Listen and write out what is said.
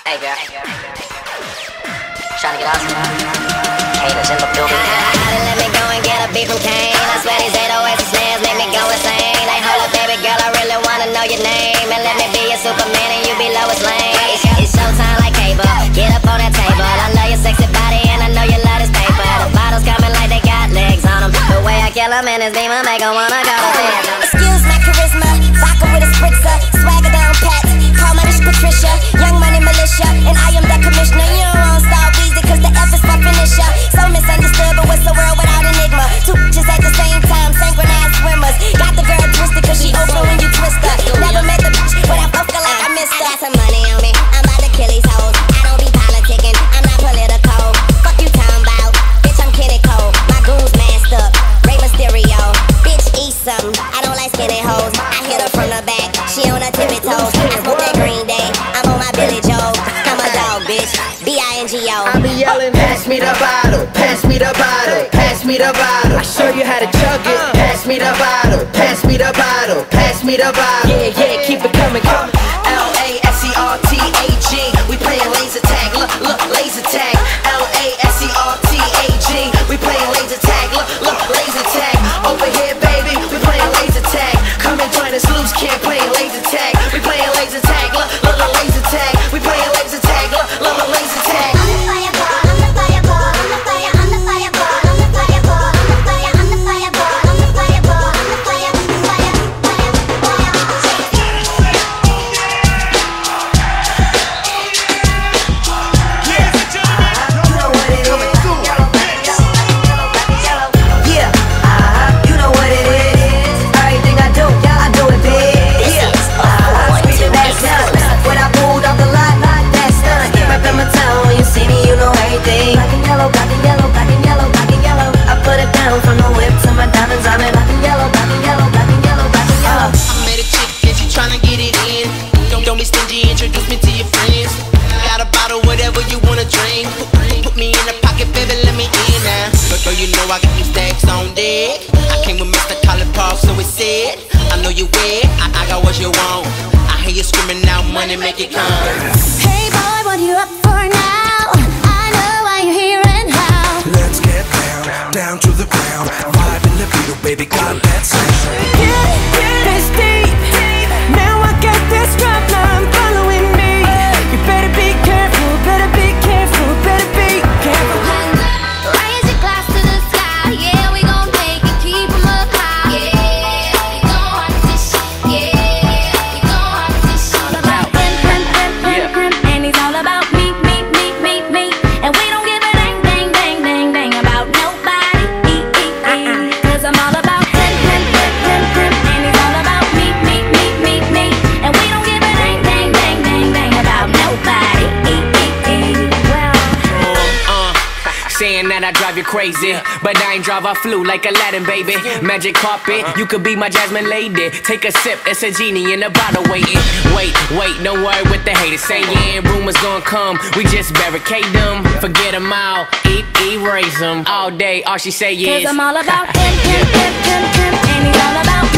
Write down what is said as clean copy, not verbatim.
Hey girl, trying to get out some haters in the building. Let me go and get a beat from Kane. I swear these 808s and snares make me go insane. Like, hold up, baby girl, I really wanna know your name. And let me be your Superman and you be Lois Lane. It's showtime like cable. Get up on that table. I love your sexy body and I know you love this paper. The bottles coming like they got legs on them. The way I kill them in this demon make them wanna go to bed. Excuse my charisma, vodka with a spritzer, swagger down pat. Call my bitch Patricia, young money militia, and I am the commissioner. You don't want Star Weezy, cause the F is my finisher. So misunderstood, but what's the world without enigma? Two bitches at the same time, synchronized swimmers. Got the girl twisted, cause she open when you twist her. Never met the bitch, but I fuck her like I missed her. Got some money on me, I'm about to kill these hoes. I don't be politicking, I'm not political. Fuck you talking about, bitch, I'm Kenny Cole. My goons masked up, Rey Mysterio. Bitch, eat something, I don't like skinny hoes. I hit her from the back, she on her tippy toes. I smoke that Green Day, I'm on my Billy Joe. I'm a dog, bitch, B-I-N-G-O. I be yelling, pass me the bottle, pass me the bottle, pass me the bottle. I show you how to chug it. Pass me the bottle, pass me the bottle, pass me the bottle. Yeah, yeah, keep it coming, come. L-A-S-E-R-T-A-G, we playing laser tag, look, laser tag. L-A-S-E-R-T-A-G, we playing laser tag, look, laser tag. Over here, baby, we playing laser tag. Come and join us, loose can't playing laser tag. We playing laser tag, look, laser tag. We playing laser tag, look, laser tag. Introduce me to your friends. Got a bottle, whatever you wanna drink. Put me in the pocket, baby, let me in now. Girl, you know I got them stacks on deck. I came with Mr. Collar Park, so it's said. I know you wet, I got what you want. I hear you screaming out money, make it come. Hey boy, what you up for now? I know why you're here and how. Let's get down to the ground. Vibe in the beat, baby, got that sound. Get this deep. Now I got this problem following me. You better be careful, better be careful, better be careful. Raise your glass to the sky, yeah, we gon' make it, keep 'em up high. Yeah, we gon' rock this shit, yeah, we gon' rock this shit. All about him, and he's all about me. And we don't give a dang about nobody. Cause I'm all about him, and he's all about me. And we don't give a dang about nobody. Saying that I drive you crazy, but I ain't drive, I flew like Aladdin, baby. Magic carpet, you could be my Jasmine lady. Take a sip, it's a genie in a bottle waiting. Wait, don't worry what the haters saying. Rumors gonna come, we just barricade them. Forget them all, erase them. All day, all she say is, Cause I'm all about him, and he's all about me.